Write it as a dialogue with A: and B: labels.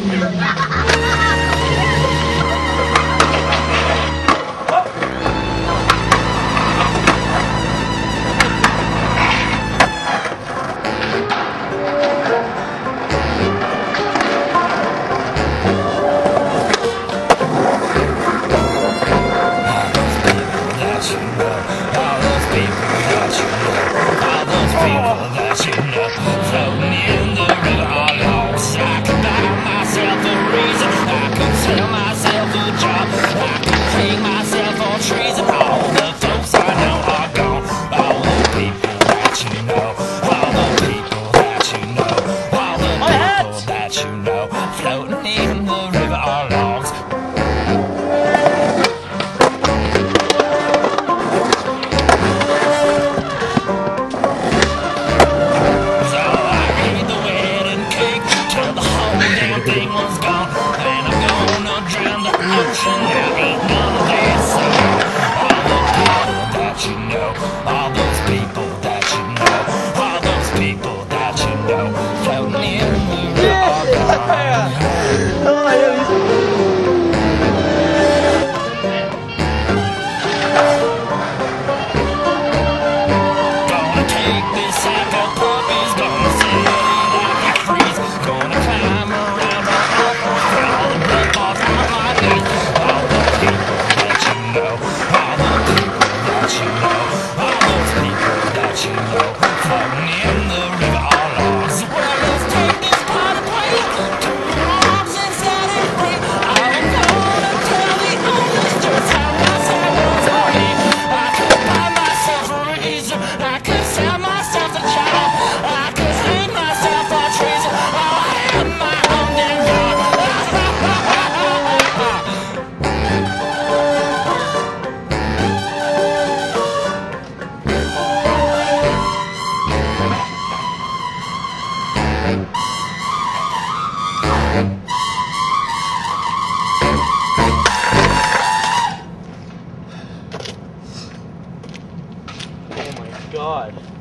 A: Everything was gone, and I'm gonna drown the ocean. Now ain't none of that so. All the people that you know, all those people that you know, all those people that you know, floating in the river. Gonna take this sack of puppies, gonna sit like a freeze, gonna climb around all the blood balls on my knees. All the people that you know, all the people that you know, all those people that you know, floating in the river all along. So well, let's take this party place to the arms and set it free. I'm gonna tell the owners just how my side was on me. I could buy myself a reason, I could sell myself a job, I could hang myself on trees. Oh, I have my own damn yard.
B: Oh my god.